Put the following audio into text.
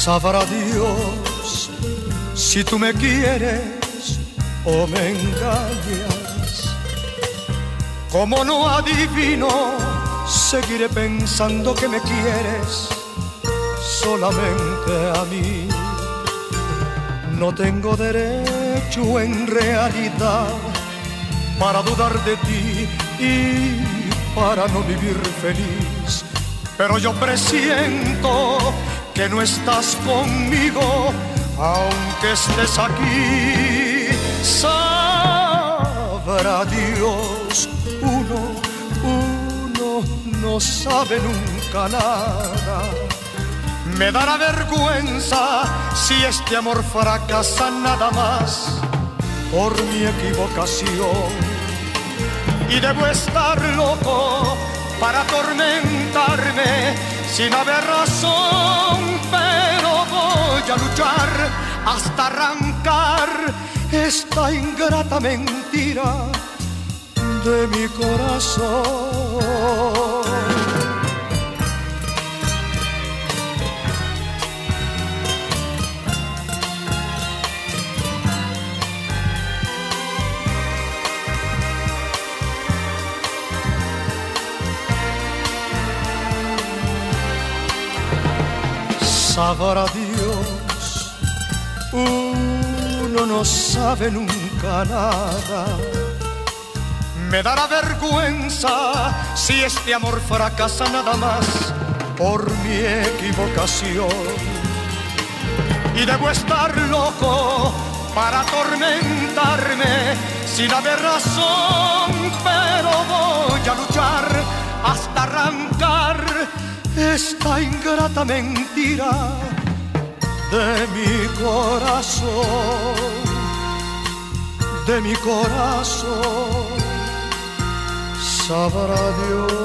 Sabrá Dios si tú me quieres o me engañas. Como no adivino, seguiré pensando que me quieres solamente a mí. No tengo derecho en realidad para dudar de ti y para no vivir feliz, pero yo presiento que no estás conmigo, aunque estés aquí. Sabrá Dios, uno no sabe nunca nada. Me dará vergüenza si este amor fracasa nada más por mi equivocación. Y debo estar loco para atormentarme sin haber razón, pero voy a luchar hasta arrancar esta ingrata mentira de mi corazón. Sabrá Dios, uno no sabe nunca nada. Me dará vergüenza si este amor fracasa nada más por mi equivocación. Y debo estar loco para atormentarme sin haber razón, pero voy a luchar hasta arrancar esta ingrata mentira de mi corazón, de mi corazón. Sabrá Dios.